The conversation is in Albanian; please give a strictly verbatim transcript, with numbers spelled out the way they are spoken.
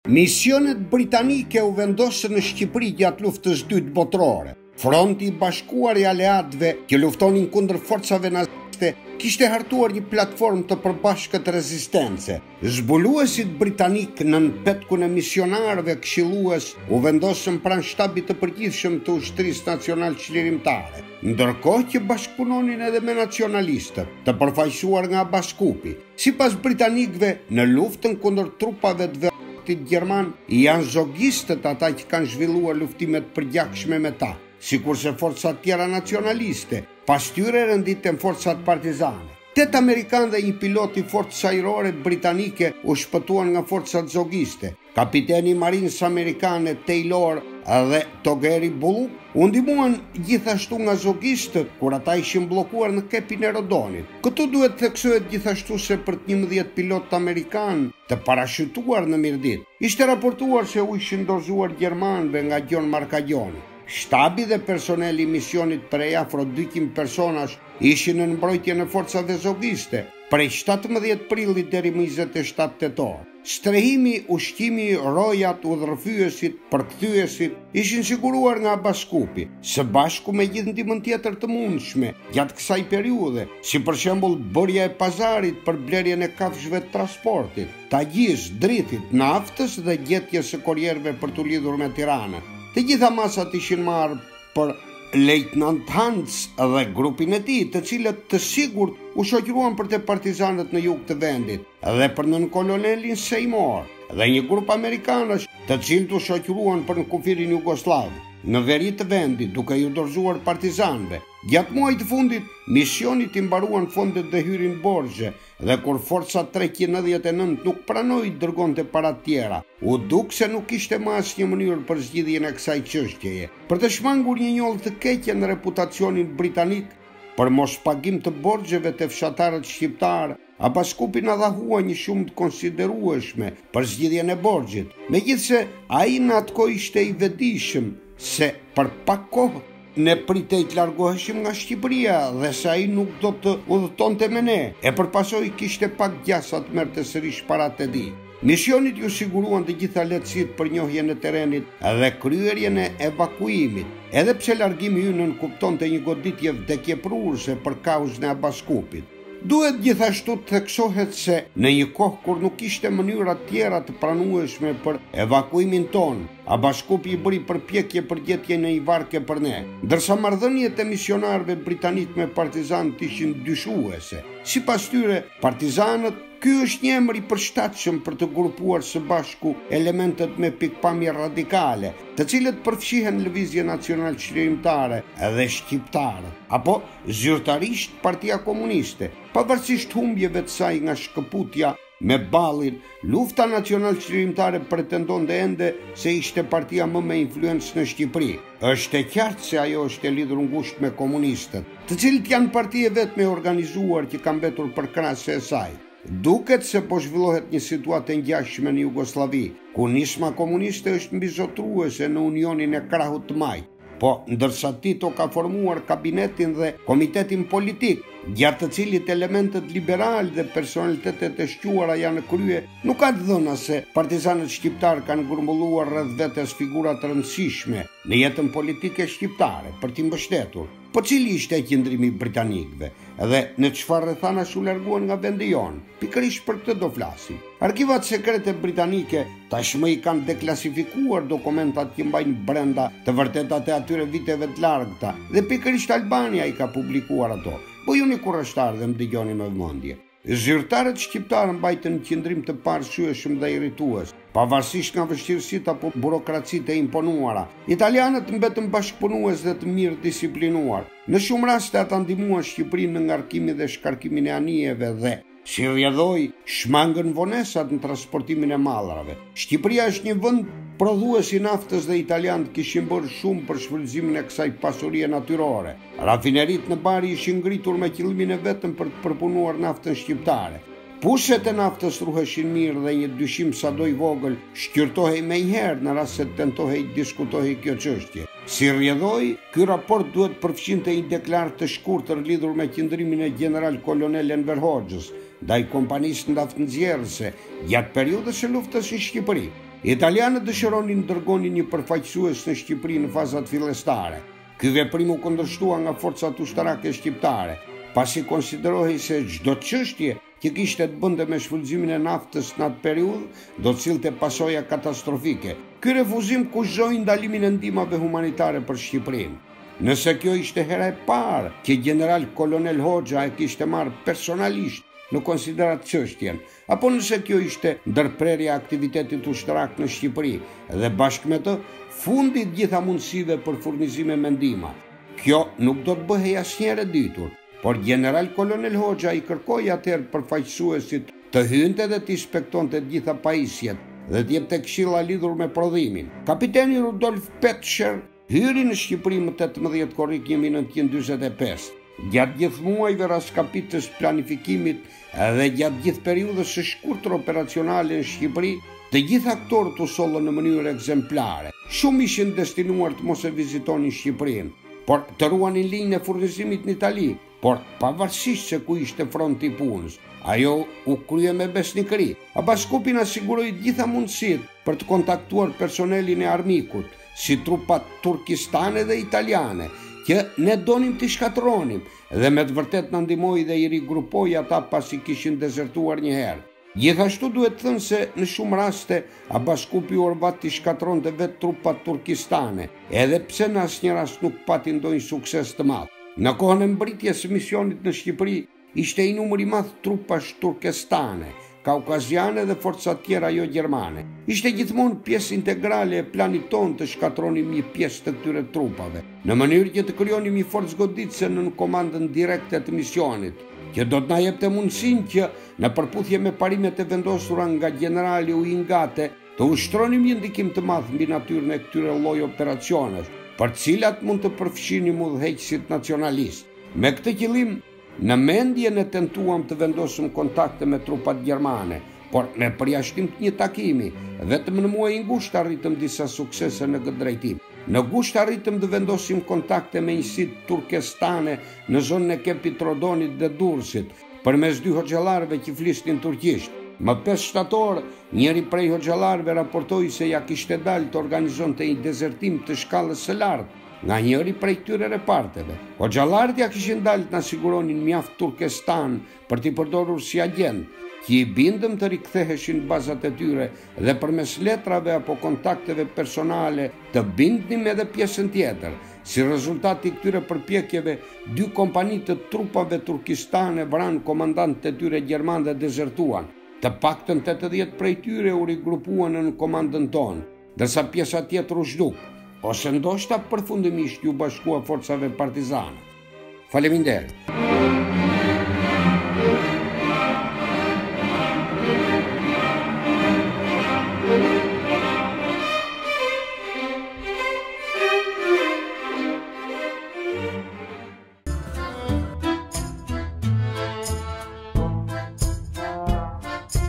Misionet britanike u vendosën në Shqipëri gjatë luftës dytë botërore. Fronti i Bashkuar i Aleatëve që luftonin kundër forcave naziste kishte hartuar një platformë të përbashkët rezistence. Zbuluesit britanik nën petkun e misionarëve këshillues u vendosën pranë shtabit të përgjithshëm të ushtrisë nacional çlirimtare, ndërkohë që bashkëpunonin edhe me nacionalistët, të përfaqësuar nga Baskupi. Sipas britanikëve, në luftën kundër trupave të Gjerman, janë zogistët ata që kanë zhvilluar luftimet përgjakshme me ta, sikurse forcat tjera nacionaliste, pas tyre renditen forcat partizane. Tet amerikanë dhe një pilot i forcës ajrore britanike u shpëtuan nga forcat zogiste. Kapiteni i Marines amerikane Taylor dhe Togeri Bullock u ndihmuan gjithashtu nga zogistët kur ata ishin bllokuar në kepin e Rodonit. Këtu duhet theksohet gjithashtu se për njëmbëdhjetë pilot amerikan të parashutuar në Mirdit, ishte raportuar se u ishin dorëzuar gjermanëve nga Gjon Markagjoni. Shtabi dhe personeli i misionit prej afro dyqind personash ishin në mbrojtje në forcave zogiste prej shtatëmbëdhjetë prillit deri më njëzet e shtatë tetor. Strehimi, ushqimi, rojat, udhërfyesit, përkthyesit ishin siguruar nga Baskupi, së bashku me gjithë ndihmën tjetër të mundshme gjatë kësaj periudhe, si për shembull bërja e pazarit për blerjen e kafshëve të transportit, tagjis, dritit, naftës dhe gjetjes së korrierëve për t'u lidhur me Tiranën. Të gjitha masat ishin marrë për Lejtnant Hans dhe grupin e tij, të cilët të sigurt u shoqëruan për te partizanët në jug të vendit, dhe për nën kolonelin Seymour, dhe një grup amerikanësh të cilët u shoqëruan për në kufirin Jugoslav, në veri të vendit, duke ju dorëzuar partizanëve. Gjatë muajit të fundit, misionit i mbaruan fondet dhe hyrin borxhe, dhe kur forca treqind e nëntëdhjetë e nëntë nuk pranoi të dërgonte para tjera, u duk se nuk ishte më asnjë mënyrë për zgjidhjen e kësaj çështjeje. Për të shmangur një njollë të keqe në reputacionin britanik, për mos pagim të borxheve të fshatarët shqiptar, Baskupi na dhahua një shumë të konsiderueshme për zgjidhjen e borxhit, megjithse ai në atë kohë ishte i vetëdijshëm se për pak kohë ne pritej të largoheshim nga Shqipëria dhe se ai nuk do të udhëtonte me ne, e përpasoj kishte pak gjasa të merrte sërish paratë e tij. Misionit ju siguruan të gjitha lehtësitë për njohjen e terrenit dhe kryerjen e evakuimit, edhe pse largimi i ynë kuptonte një goditje vdekjeprurëse për kauzën e Baskupit. Duhet gjithashtu të theksohet se në një kohë kur nuk ishte mënyra tjera të pranueshme për evakuimin ton, Baskupi i bëri përpjekje për gjetjen e një varke për ne, ndërsa marrëdhëniet e misionarëve britanik me partizanët ishin dyshuese. Sipas tyre, partizanët, ky është një emër i përshtatshëm për të grupuar së bashku elementet me pikpamje radikale, të cilët përfshihen lëvizje nacional çlirimtare dhe shqiptare, apo zyrtarisht Partia Komuniste, pavarësisht humbjeve të saj nga shkëputja me ballin. Lufta nacional çlirimtare pretendonte ende se ishte partia më me influencë në Shqipëri. Është e qartë se ajo është e lidhur ngushtë me komunistët, të cilët janë parti e vetme e organizuar që ka mbetur përkrahëse e saj. Duket se po zhvillohet një situatë e ngjashme në Jugosllavi, ku nisma komuniste është mbizotruese në Unionin e Krahut të Majt, po ndërsa Tito ka formuar kabinetin dhe komitetin politik, gjatë të cilit elementet liberal dhe personalitetet e shquara janë në krye, nuk ka të dhëna se partizanët shqiptar kanë grumbulluar rreth vetes figura të rëndësishme në jetën politike shqiptare për t'i mbështetur. Po cili ishte qëndrimi i britanikëve dhe në çfarë rrethanash u larguan nga vendi jon? Pikërisht për këtë do flasim. Arkivat sekrete britanike tashmë i kanë deklasifikuar dokumentat që mbajnë brenda të vërtetat e atyre viteve të largëta, dhe pikërisht Albania i ka publikuar ato. Po ju një kurreshtar dhe më dëgjoni me vëmendje. Zyrtarët shqiptarë mbajtën një qëndrim të parshyeshëm dhe irritues, pavarësisht nga vështirësitë apo burokracitë e imponuara. Italianët mbetën bashkëpunues dhe të mirë disiplinuar. Në shumë raste ata ndihmuan Shqipërinë në ngarkimin dhe shkarkimin e anijeve dhe, si rrjedhoi, shmangën vonesat në transportimin e mallrave. Shqipëria është një vend prodhues i naftës dhe italianët kishin bërë shumë për shfrytëzimin e kësaj pasurie natyrore. Rafinerit në Bari ishin ngritur me qëllimin e vetëm për të përpunuar naftën shqiptare. Pushet e naftës ruheshin mirë dhe një dyshim sado i vogël shqyrtohej menjëherë në rast se tentohej diskutohej kjo çështje. Si rrjedhoi, ky raport duhet përfshinte një deklaratë të shkurtër lidhur me qëndrimin e general kolonel Enver Hoxhës ndaj kompanisë naftënxjerrëse gjatë periudhës së luftës në Shqipëri. Italianët dëshironin dërgonin një përfaqësues në Shqipëri në fazat fillestare. Ky veprim u kundërshtua nga forcat ushtarake shqiptare, pasi konsiderohej se çdo çështje që kishte të bënte me shfrytëzimin e naftës në atë periudhë do të sillte pasoja katastrofike. Ky refuzim kushtojoi ndalimin e ndihmave humanitare për Shqipërinë. Nëse kjo ishte hera e parë që general kolonel Hoxha e kishte marrë personalisht në konsiderat çështjen, apo nëse kjo ishte ndërprerja e aktivitetit ushtarak në Shqipëri dhe bashkë me të fundi i gjitha mundësive për furnizime me ndihma. Kjo nuk do të bëhej asnjëherë e ditur, por general kolonel Hoxha i kërkoi atëherë përfaqësuesit të hynte dhe të inspektonte të gjitha pajisjet dhe të jepte këshilla lidhur me prodhimin. Kapiteni Rudolf Petscher hyri në Shqipëri më tetëmbëdhjetë korrik një mijë nëntëqind dyzet e pesë. Gjatë gjithë muajve raskapitës planifikimit dhe gjatë gjithë periudhës së shkurtër operacionale në Shqipëri, të gjithë aktorët u sollën në mënyrë ekzemplare. Shumë ishin destinuar të mos e vizitonin Shqipërinë, por të ruanin linjën e furnizimit në Itali, por pavarësisht se ku ishte fronti i punës, ajo u krye me besnikëri. Abaskupi na siguroi gjitha mundësitë për të kontaktuar personelin e armikut, si trupat turkistane dhe italiane, që ne donim të shkatronim, dhe me të vërtet në ndihmoi dhe i rigrupoi ata pasi kishin dezertuar një herë. Gjithashtu duhet thënë se në shumë raste Abaskupi urvat të shkatronte vetë trupat turkistane, edhe pse në asnjë rast nuk pati ndonjë sukses të madh. Në kohën e mbritjes së misionit në Shqipëri, ishte i numër i madh trupash turkestane, kaukaziane dhe forca tjera jo gjermane. Ishte gjithmonë pjesë integrale e planit tonë të shkatronim një pjesë të këtyre trupave, në mënyrë që të krijonim një forcë goditëse në komandën direkte të misionit, që do të na jepte mundësinë që në përputhje me parimet e vendosura nga generali Uingate të ushtronim një ndikim të madh mbi natyrën e këtyre lloj operacionesh, për cilat mund të përfshinim udhëheqësit nacionalist. Me këtë qëllim, në mendje ne tentuam të vendosëm kontakte me trupat gjermane, por me përjashtim të një takimi, vetëm në muaj ngusht arritëm disa suksese në këtë drejtim. Në gusht arritëm të vendosim kontakte me njësitë turkestane në zonën e Kepit Trodonit dhe Durrësit, përmes dy hoxhallarëve që flisnin turqisht. Më pesë shtator, njëri prej hoxhallarëve raportoi se ja kishte dalë të organizonte një dezertim të shkallës së lartë nga njëri prej këtyre reparteve. Hoxhallarët ja kishin dalë të na siguronin mjaft turkestan për t'i përdorur si agent, që i bindëm të riktheheshin bazat e tyre dhe përmes letrave apo kontakteve personale të bindnim edhe pjesën tjetër. Si rezultat i këtyre përpjekjeve, dy kompani të trupave turkistane vranë komandantë të tyre gjerman dhe dezertuan. Të paktën tetëdhjetë prej tyre u rigrupuan në komandën tonë, ndërsa pjesa tjetër u zhduk, ose ndoshta përfundimisht u bashkua forcave partizane. Faleminderit.